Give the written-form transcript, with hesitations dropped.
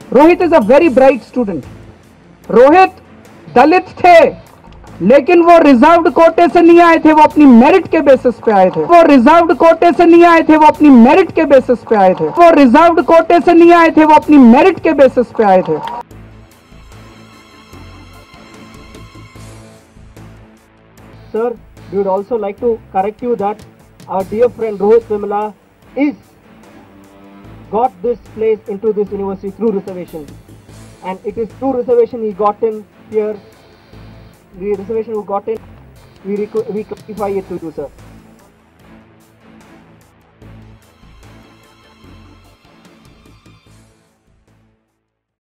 Rohit is a very bright student. Rohit Dalit थे, लेकिन वो रिजर्व्ड कोटे से नहीं आए थे, वो अपनी मेरिट के बेसिस पे आए थे. वो रिजर्व्ड कोटे से नहीं आए थे, वो अपनी मेरिट के बेसिस पे आए थे. वो रिजर्व्ड कोटे से नहीं आए थे, वो अपनी मेरिट के बेसिस पे आए थे. Sir, we would also like to correct you that our dear friend Rohit Vimla got this place into this university through reservation, and it is through reservation he got in here. The reservation who got in, we clarify it to you, sir.